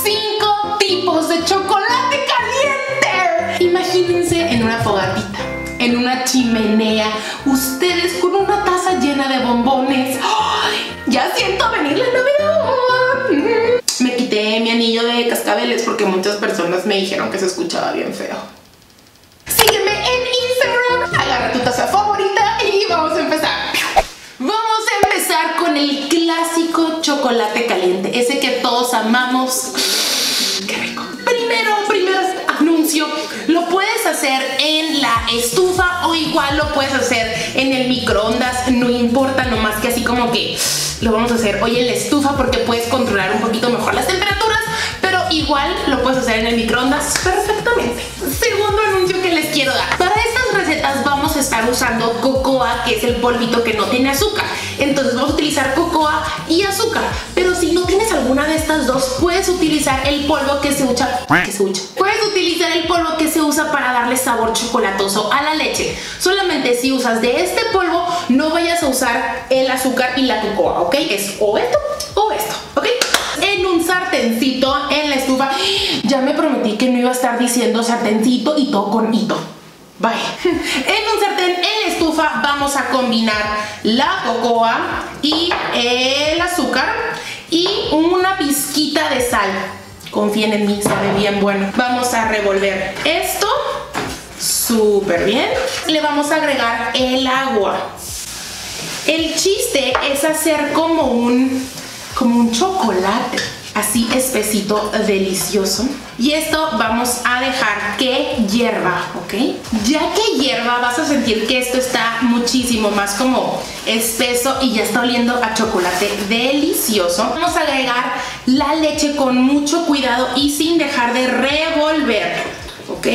5 tipos de chocolate caliente. Imagínense en una fogatita, en una chimenea, ustedes con una taza llena de bombones. ¡Ay! Ya siento venir la Navidad. Me quité mi anillo de cascabeles porque muchas personas me dijeron que se escuchaba bien feo. Sígueme en Instagram, agarra tu taza favorita y vamos a empezar. Vamos a empezar con el clásico chocolate caliente, ese que todos amamos. ¡Qué rico! Primero anuncio, lo puedes hacer en la estufa o igual lo puedes hacer en el microondas, no importa, nomás que así como que lo vamos a hacer hoy en la estufa porque puedes controlar un poquito mejor las temperaturas, pero igual lo puedes hacer en el microondas perfectamente. Segundo anuncio que les quiero dar, para estas recetas vamos a estar usando cocoa, que es el polvito que no tiene azúcar. Entonces vamos a utilizar cocoa y azúcar, pero si no tienes alguna de estas dos, puedes utilizar el polvo que se usa. Puedes utilizar el polvo que se usa para darle sabor chocolatoso a la leche. Solamente si usas de este polvo, no vayas a usar el azúcar y la cocoa, ¿ok? Es o esto o esto, ¿ok? En un sartencito en la estufa. Ya me prometí que no iba a estar diciendo sartencito y todo con hito. Bye. En un sartén en la estufa vamos a combinar la cocoa y el azúcar y una pizquita de sal. Confíen en mí, sabe bien bueno. Vamos a revolver esto súper bien. Le vamos a agregar el agua. El chiste es hacer como un chocolate, así espesito, delicioso. Y esto vamos a dejar que hierva, ¿ok? Ya que hierva vas a sentir que esto está muchísimo más como espeso y ya está oliendo a chocolate delicioso. Vamos a agregar la leche con mucho cuidado y sin dejar de revolver, ¿ok?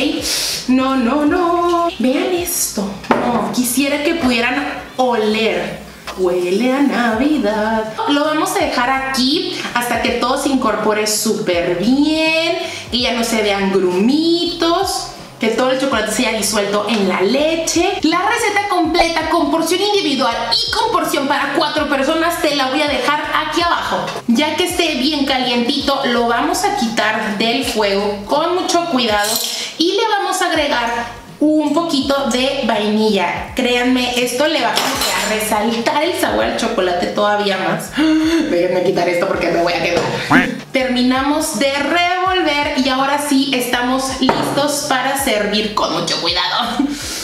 No, vean esto. No, quisiera que pudieran oler. Huele a Navidad. Lo vamos a dejar aquí hasta que todo se incorpore súper bien, que ya no se vean grumitos, que todo el chocolate se haya disuelto en la leche. La receta completa con porción individual y con porción para 4 personas te la voy a dejar aquí abajo. Ya que esté bien calientito, lo vamos a quitar del fuego con mucho cuidado y le vamos a agregar un poquito de vainilla. Créanme, esto le va a resaltar el sabor al chocolate todavía más. Déjenme quitar esto porque me voy a quedar. Terminamos de revolver y ahora sí estamos listos para servir con mucho cuidado.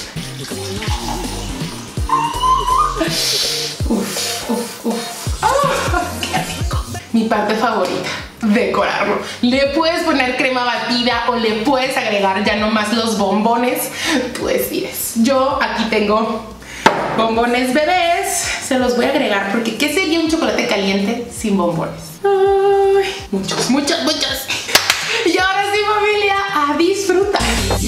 ¡Qué rico! Mi parte favorita, decorarlo. Le puedes poner crema batida o le puedes agregar ya nomás los bombones. Tú decides. Yo aquí tengo bombones bebés. Se los voy a agregar porque ¿qué sería un chocolate caliente sin bombones? Ay, muchos. Y ahora sí, familia, a disfrutar.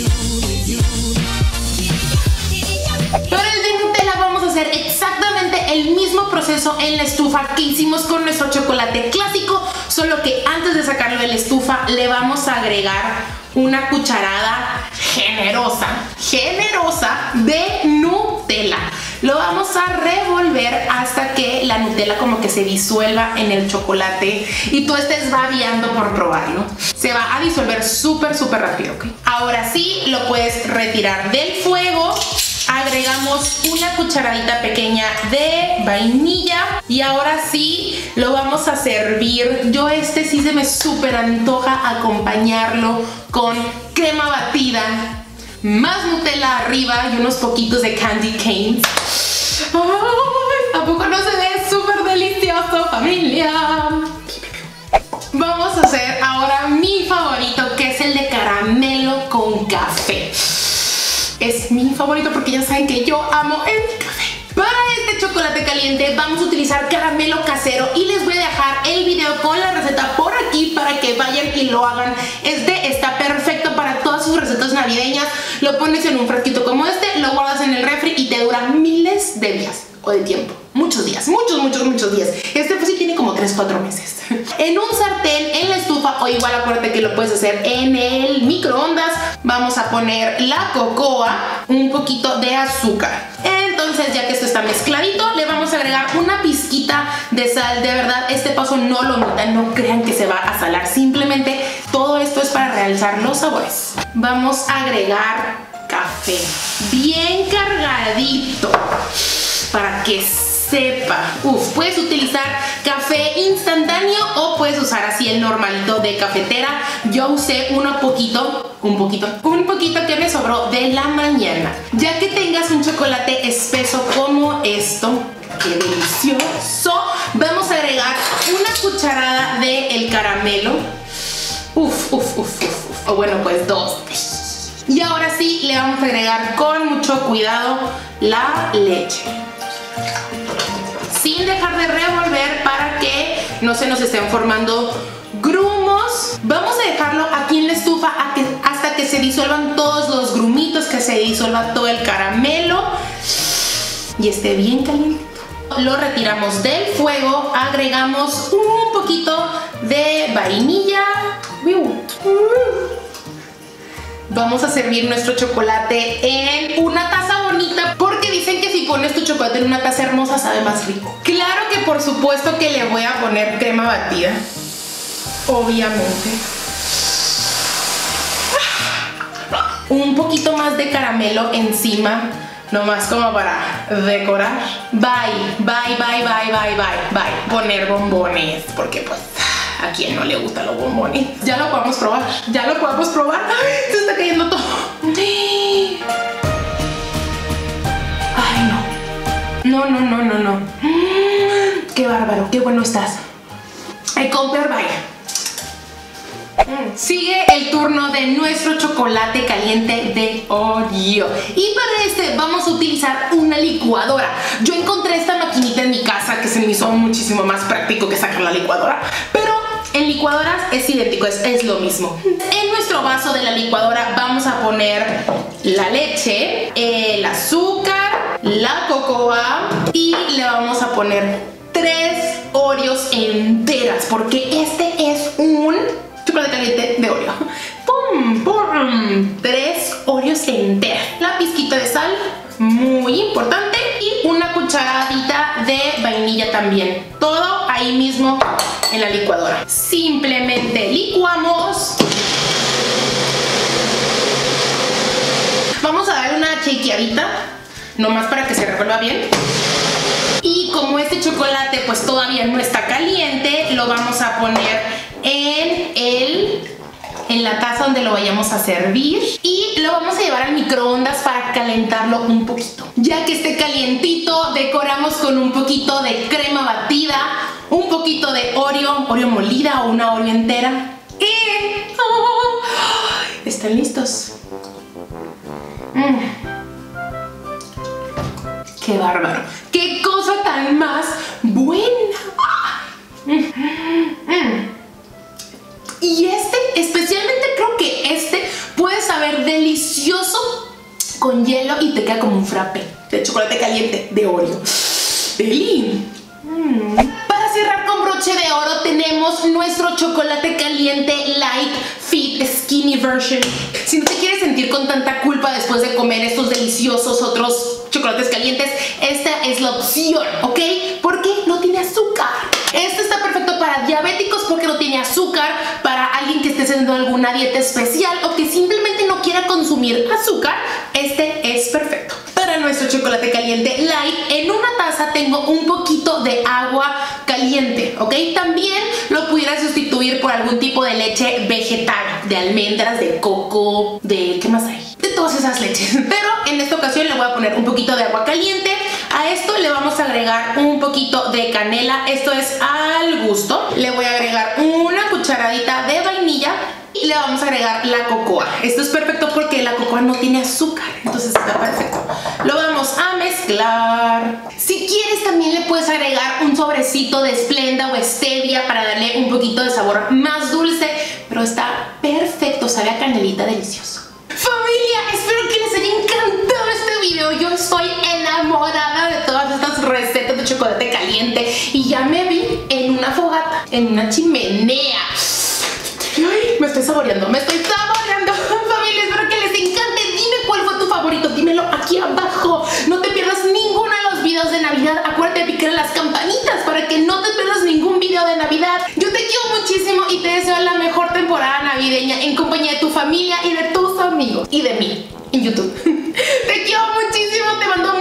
Para el de Nutella vamos a hacer exactamente el mismo proceso en la estufa que hicimos con nuestro chocolate clásico, solo que antes de sacarlo de la estufa le vamos a agregar una cucharada generosa de Nutella. Lo vamos a revolver hasta que la Nutella como que se disuelva en el chocolate y tú estés babeando por probarlo. Se va a disolver súper rápido, ¿ok? Ahora sí lo puedes retirar del fuego. Agregamos una cucharadita pequeña de vainilla y ahora sí lo vamos a servir. Yo sí se me súper antoja acompañarlo con crema batida, más Nutella arriba y unos poquitos de candy canes. ¡Ay! ¿A poco no se ve súper delicioso, familia? Vamos a hacer ahora mi favorito, que es el de caramelo con café. Es mi favorito porque ya saben que yo amo el café. Para este chocolate caliente vamos a utilizar caramelo casero y les voy a dejar el video con la receta por aquí para que vayan y lo hagan. Este está perfecto para todas sus recetas navideñas. Lo pones en un frasquito como este, lo guardas en el refri y te dura miles de días o de tiempo. Muchos días, muchos días. Este pues sí tiene como 3-4 meses. En un sartén, en la estufa o igual acuérdate que lo puedes hacer en el microondas, vamos a poner la cocoa, un poquito de azúcar. Entonces, ya que esto está mezcladito, le vamos a agregar una pizquita de sal. De verdad, este paso no lo omitan, no crean que se va a salar. Simplemente todo esto es para realzar los sabores. Vamos a agregar café bien cargadito para que sepa. Puedes utilizar café instantáneo o puedes usar así el normalito de cafetera. Yo usé un poquito que me sobró de la mañana. Ya que tengas un chocolate espeso como esto, ¡qué delicioso! Vamos a agregar una cucharada del caramelo. O bueno, pues 2. Y ahora sí, le vamos a agregar con mucho cuidado la leche, sin dejar de revolver para que no se nos estén formando grumos. Vamos a dejarlo aquí en la estufa hasta que se disuelvan todos los grumitos, que se disuelva todo el caramelo y esté bien caliente. Lo retiramos del fuego, agregamos un poquito de vainilla. Vamos a servir nuestro chocolate en una taza bonita, porque dicen que si pones tu chocolate en una taza hermosa sabe más rico. Claro que por supuesto que le voy a poner crema batida, obviamente. Un poquito más de caramelo encima, nomás como para decorar. Bye. Poner bombones, porque pues ¿a quién no le gustan los bombones? Ya lo podemos probar. ¡Ay! Se está cayendo todo. Ay, no. Qué bárbaro, qué bueno estás. Sigue el turno de nuestro chocolate caliente de Oreo. Y para este vamos a utilizar una licuadora. Yo encontré esta maquinita en mi casa que se me hizo muchísimo más práctico que sacar la licuadora, pero en licuadoras es idéntico, es lo mismo. En nuestro vaso de la licuadora vamos a poner la leche, el azúcar, la cocoa y le vamos a poner 3 Oreos enteras, porque este es un chocolate caliente de Oreo. ¡Pum! 3 Oreos enteras. La pizquita de sal, muy importante, y una cucharadita de vainilla también. Todo ahí mismo en la licuadora. Simplemente licuamos. Vamos a darle una shakeadita, nomás para que se revuelva bien. Y como este chocolate pues todavía no está caliente, lo vamos a poner en la taza donde lo vayamos a servir y lo vamos a llevar al microondas para calentarlo un poquito. Ya que esté calientito, decoramos con un poquito de crema batida, un poquito de Oreo molida o una Oreo entera y ¿están listos? ¡Qué bárbaro! ¡Qué cosa tan más buena! Y especialmente creo que puede saber delicioso con hielo y te queda como un frappé de chocolate caliente de Oreo. ¡Deli! Para cerrar con broche de oro tenemos nuestro chocolate caliente Light Fit Skinny Version. Si no te quieres sentir con tanta culpa después de comer estos deliciosos otros chocolates calientes, esta es la opción, ¿ok? Porque no tiene azúcar. Este está perfecto para diabéticos porque no tiene azúcar, para alguien que esté haciendo alguna dieta especial o que simplemente no quiera consumir azúcar, este es perfecto. Para nuestro chocolate caliente light, en una taza tengo un poquito de agua caliente, ¿ok? También lo pudiera sustituir por algún tipo de leche vegetal, de almendras, de coco, ¿qué más hay? De todas esas leches. Pero en esta ocasión le voy a poner un poquito de agua caliente. A esto le vamos a agregar un poquito de canela, esto es al gusto. Le voy a agregar una cucharadita de vainilla y le vamos a agregar la cocoa. Esto es perfecto porque la cocoa no tiene azúcar, entonces está perfecto. Lo vamos a mezclar. Si quieres también le puedes agregar un sobrecito de Splenda o Stevia para darle un poquito de sabor más dulce, pero está perfecto, sabe a canelita delicioso. Familia, espero que les haya encantado este video. Yo estoy enamorada de todas estas recetas de chocolate caliente y ya me vi en una fogata, en una chimenea. Ay, me estoy saboreando. Familia, espero que les encante. Dime cuál fue tu favorito, dímelo aquí abajo. No te pierdas ningún Navidad, acuérdate de picar las campanitas para que no te pierdas ningún video de Navidad. Yo te quiero muchísimo y te deseo la mejor temporada navideña en compañía de tu familia y de tus amigos y de mí en YouTube. Te quiero muchísimo, te mando